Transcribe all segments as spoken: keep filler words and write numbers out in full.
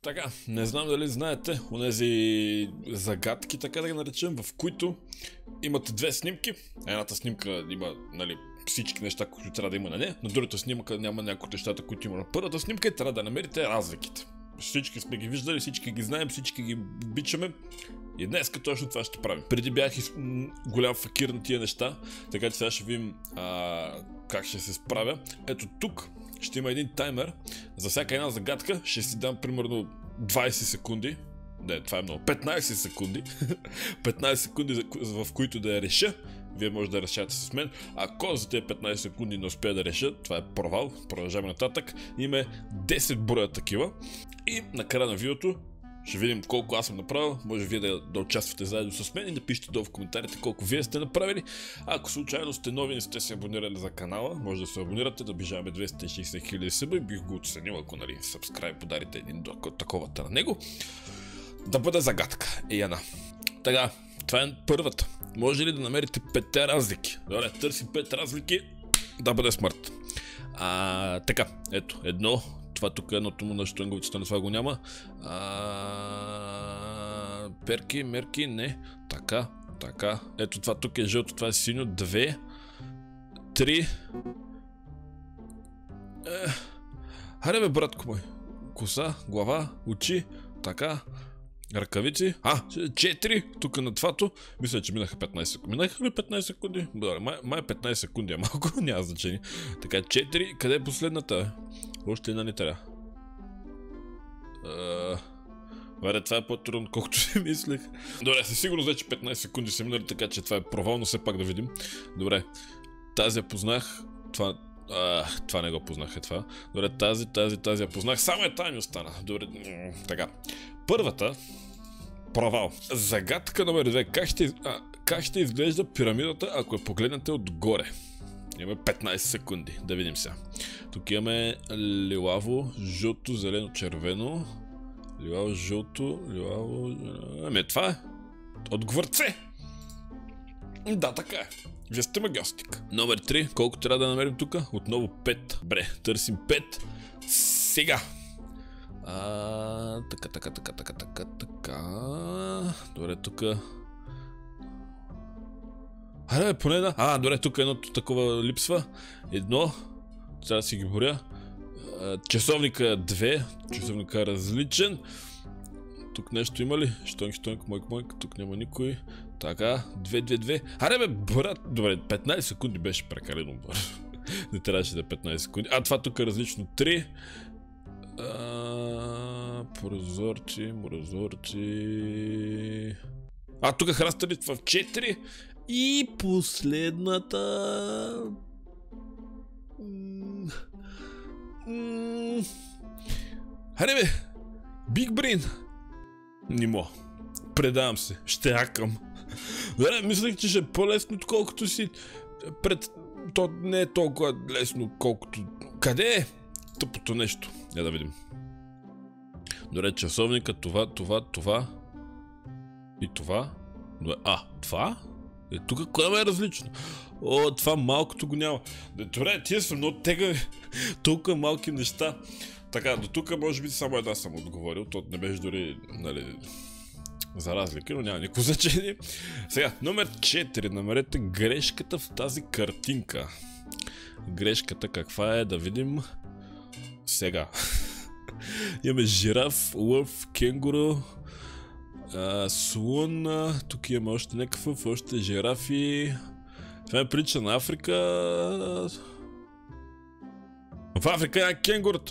Така, не знам дали знаете, онези загадки, така да ги наречем, в които имате две снимки. Едната снимка има, нали, всички неща, които трябва да има на нея, на другата снимка няма някои от нещата, които има на първата снимка и трябва да намерите разликите. Всички сме ги виждали, всички ги знаем, всички ги обичаме. И днес точно това ще правим. Преди бях из... голям факир на тия неща, така че сега ще видим а, как ще се справя. Ето тук ще има един таймер. За всяка една загадка ще си дам примерно двайсет секунди. Не, това е много. петнайсет секунди. петнайсет секунди, в които да я реша. Вие може да решавате с мен. Ако за тези петнайсет секунди не успея да реша, това е провал. Продължаваме нататък. Има десет броя такива. И накрая на видеото ще видим колко аз съм направил. Може вие да, да участвате заедно с мен и да пишете долу в коментарите колко вие сте направили. Ако случайно сте нови и не сте се абонирали за канала, може да се абонирате, да бижаваме двеста и шейсет хиляди съба и бих го оценил, ако, нали, subscribe подарите един до таковата на него. Да бъде загадка. И една. Така, това е първата. Може ли да намерите петте разлики? Добре, търсим пет разлики, да бъде смърт. А, така, ето, едно. Това тук е едното му на щънговицата, на това го няма. А, перки, мерки, не. Така, така. Ето това тук е жълто, това е синьо. Две. Три. Е, хайде бе, братко мой. Коса, глава, очи. Така. Ръкавици. А, четири. Тук на твато. Мисля, че минаха петнайсет секунди. Минаха ли петнайсет секунди? Добре, май, май петнайсет секунди е малко. Няма значение. Така, четири. Къде е последната? Още една ни трябва. Варе, това е по-трудно, колкото си мислех. Добре, със сигурност вече петнайсет секунди са минали, така че това е провал, но все пак да видим. Добре, тази я познах. Това, а, това не го познах, е това. Добре, тази, тази, тази я познах. Само е тая ми остана. Добре, така. Първата. Провал. Загадка номер две. Как ще, а, как ще изглежда пирамидата, ако я погледнете отгоре? Имаме петнайсет секунди. Да видим сега. Тук имаме лилаво, жълто, зелено, червено. Лилаво, жълто, лилаво... Ами това е. Отговор С. Да, така е. Вие сте магиостик. Номер три. Колко трябва да намерим тук? Отново пет. Бре, търсим пет. Сега. А, така, така, така, така, така, така. Добре, тук. Аре, поне една. А, добре, тук едното такова липсва. Едно. Трябва да си ги боря. Часовника две. Часовника е различен. Тук нещо има ли? Штонк, штонк, мойк, мойк. Тук няма никой. Така, две, две, две. Аре бе, брат. Добре, петнайсет секунди беше прекалено бързо. Не трябваше да е петнайсет секунди. А, това тук е различно. три. А, прозорци, прозорци. А, тук храстали в четири. И последната... Хайде бе! Big Brain! Нимо. Предавам се. Ще акам. Добре, мислех, че ще е по-лесно, отколкото си пред... То не е толкова лесно, колкото... Къде е? Тъпото нещо. Я да видим. Добре, часовника, това, това, това. И това. А, това? Е, тук кое е различно? О, това малкото го няма. Добре, тия са много тегави. Толкова малки неща. Така, до тук може би само една съм отговорил. То не беше дори, нали, за разлики, но няма никакво значение. Сега, номер четири. Намерете грешката в тази картинка. Грешката каква е? Да видим. Сега. Имаме жираф, лъв, кенгуру, а, слон. Тук имаме още някакъв, още жирафи. Това е прилича на Африка. В Африка е кенгурата.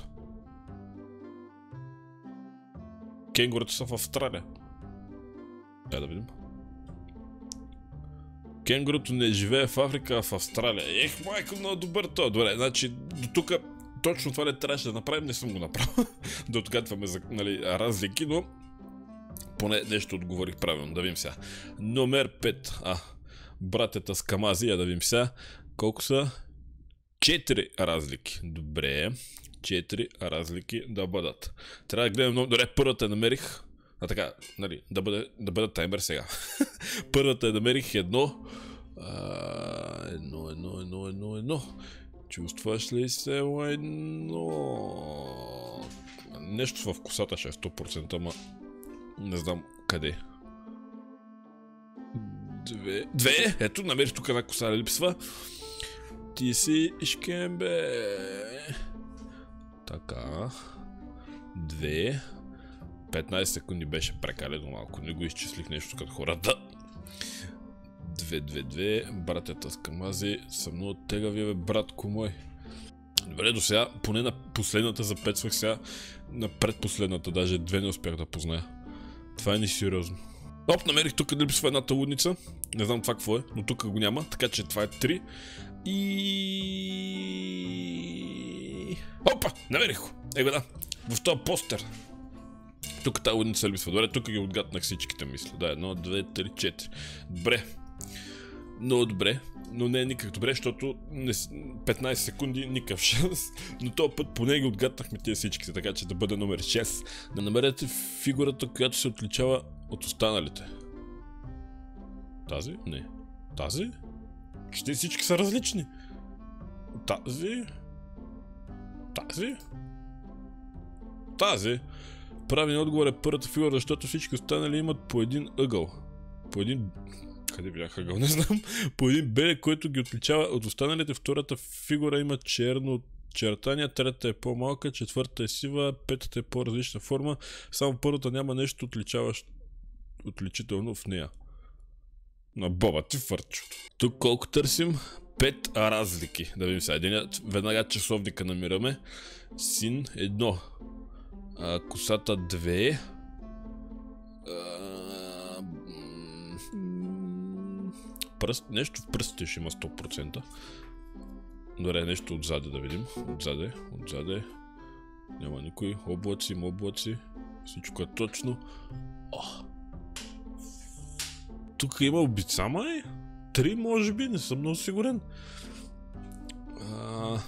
Кенгурата са в Австралия. Я да видим. Кенгурото не живее в Африка, а в Австралия. Ех, майко, много добър то. Добре, значи до тук точно това не трябваше да направим, не съм го направил. Да отгадваме за, нали, разлики, но поне нещо отговорих правилно. Да видим сега. Номер пет. А, братята с камази, я да видим сега. Колко са? четири разлики. Добре. четири разлики да бъдат. Трябва да гледам много. Добре, първата намерих. А така, нали, да бъде, да бъде таймер сега. Първата намерих едно. А, едно, едно, едно, едно, едно. Чувстваш ли се едно? нещо в косата ще е сто процента, ама не знам къде. Две, две, ето, намерих тук една коса липсва. Ти си шкембе. Така. Две. петнайсет секунди беше прекалено малко, не го изчислих нещо като хората. Две, две, две, братята с камази, съм много тегави, бе, братко мой. Добре, до сега, поне на последната запецвах, сега на предпоследната, даже две не успях да позная. Това е несериозно. Оп, намерих тук да липсва едната лудница, не знам това какво е, но тук го няма, така че това е три. И... Опа, намерих го, его да, в този постер. Тук тази лудница липсва, добре, тук ги отгаднах всичките мисли, да, едно, две, три, четири. Добре. Много добре, но не е никак добре, защото петнайсет секунди никакъв шанс, но този път поне ги отгаднахме тези всичките, така че да бъде номер шест. Да намерете фигурата, която се отличава от останалите. Тази? Не. Тази? Ще всички са различни. Тази? Тази? Тази? Правилният отговор е първата фигура, защото всички останали имат по един ъгъл. По един... Къде бях ъгъл? Не знам. По един белег, който ги отличава от останалите. Втората фигура има черно чертания, третата е по-малка, четвъртата е сива, петата е по-различна форма. Само първата няма нещо отличаващо отличително в нея. На боба ти фърчо. Тук колко търсим? Пет разлики. Да видим сега. Един, веднага часовника намираме. Син едно. А, косата две. А, пръст, нещо в пръстите ще има сто процента. Добре, нещо отзаде да видим. Отзаде, отзаде. Няма никой. Облаци, облаци. Всичко е точно. О! Тук има убица, май? Три, може би, не съм много сигурен. А...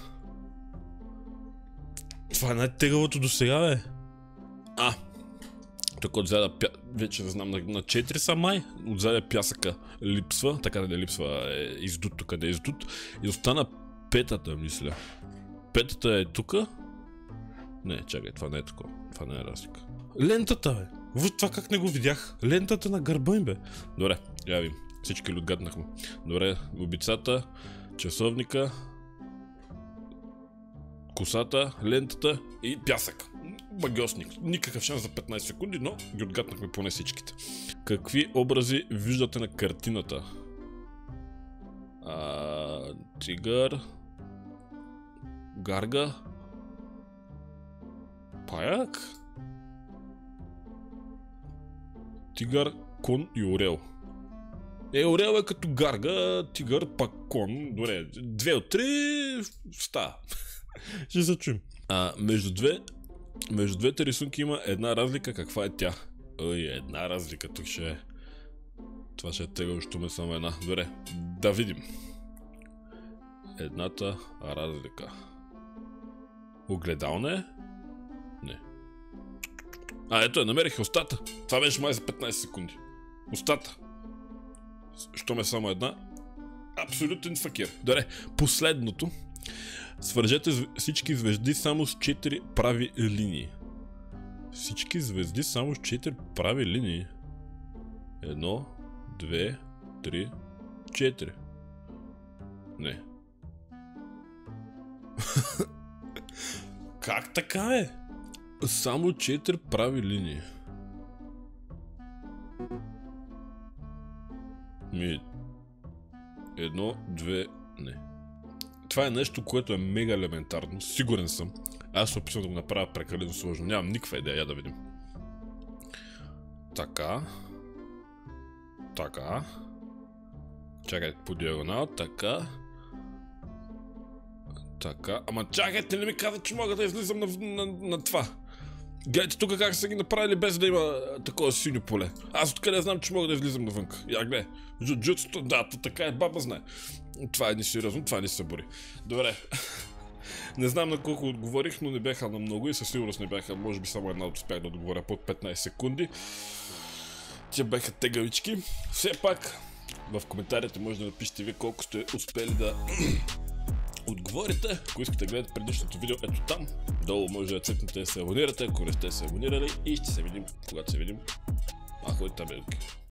Това е най-тегавото до сега, бе. А! Тук отзаде пя... вече не знам, на четири са май. Отзаде пясъка липсва, така да не липсва, е издут, тук да е издут. И остана петата, мисля. Петата е тука. Не, чакай, това не е такова. Това не е разлика. Лентата, бе! Виж това как не го видях. Лентата на гърба им, бе. Добре, я видим. Всички ли отгаднахме. Добре, убицата, часовника, косата, лентата и пясък. Магиосник. Никакъв шанс за петнайсет секунди, но ги отгаднахме поне всичките. Какви образи виждате на картината? А, тигър, гарга, паяк, тигър, кон и орел. Е, орел е като гарга, тигър, пак кон. Добре, две от три става. Ще се чуем. А, между две Между двете рисунки има една разлика, каква е тя? Ой, една разлика тук ще е. Това ще е тегаво, що ме само една. Добре, да видим. Едната разлика. Огледална е? Не. А, ето я, намерих устата. Това беше май за петнайсет секунди. Устата. Що ме само една? Абсолютен факир. Добре, последното. Свържете всички звезди само с четири прави линии. Всички звезди само с четири прави линии. Едно, две, три, четири. Не. Как така е? Само четири прави линии. Ми... Едно, две, не. Това е нещо, което е мега елементарно, сигурен съм. Аз се опитвам да го направя прекалено сложно, нямам никаква идея, я да видим. Така. Така. Чакайте по диагонал, така. Така, ама чакайте, не ми казват, че мога да излизам на, на, на това. Гледайте тук как са ги направили без да има такова синьо поле. Аз откъде знам, че мога да излизам навънка. Я гледай, джуджуцото, да, така е, баба знае. Това е несериозно, това не се бори. Добре. Не знам на колко отговорих, но не бяха на много и със сигурност не бяха, може би само една успях да отговоря под петнайсет секунди. Те бяха тегавички. Все пак, в коментарите може да напишете ви колко сте успели да отговорите. Ако искате да гледате предишното видео, ето там. Долу може да цъкнете да се абонирате, ако не сте се абонирали, и ще се видим, когато се видим. Махайте белки.